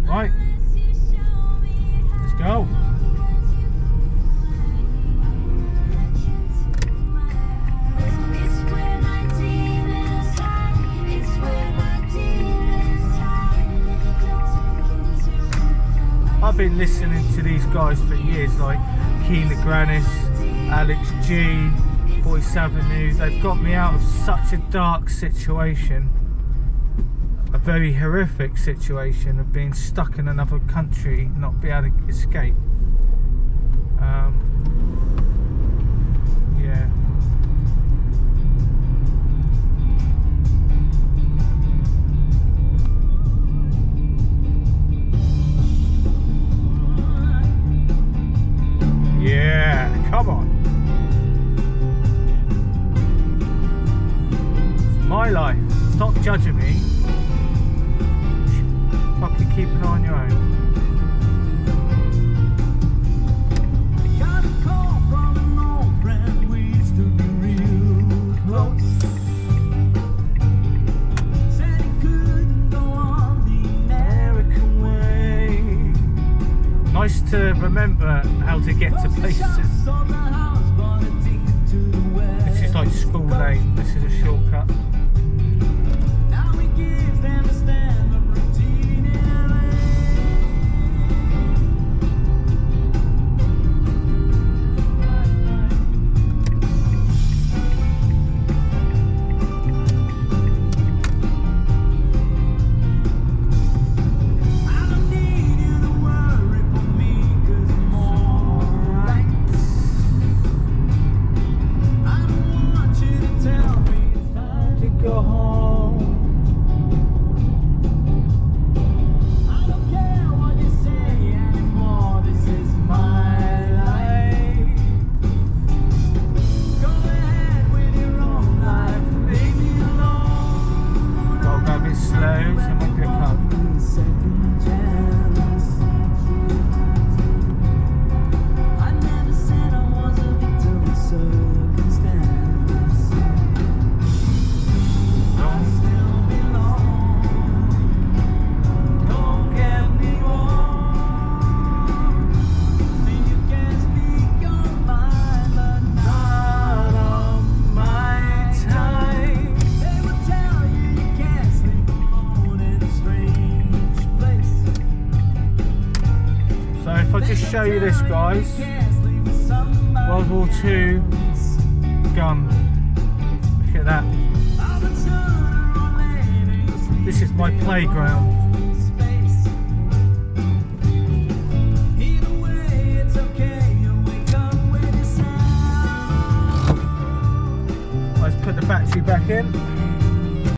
Right, let's go. I've been listening to these guys for years, like Keen the Granis, Alex G, Voice Avenue. They've got me out of such a dark situation, a very horrific situation of being stuck in another country, not be able to escape. Yeah. Yeah, come on. It's my life. Stop judging me. Fucking keep an eye on your own. I got a call from an old friend. We used to be real close. Said he couldn't go on the American way. Nice to remember how to get to places. This is like school lane. This is a shortcut. Now he gives them a stand-up routine in LA. I don't need you to worry for me, 'cause I'm alright. I don't want you to tell me it's time to go home. I don't care what you say anymore, this is my life. Go ahead with your own life, leave me alone. Gotta go a bit slow, so it might be a cut. Second chance. I never said I was a victim of circumstance. I still belong. Don't get me wrong. You can speak your mind, but not on my time. They will tell you you can't sleep alone in a strange place. So if I just show you this, guys, World War II gun. Look at that. This is my playground. Let's put the battery back in.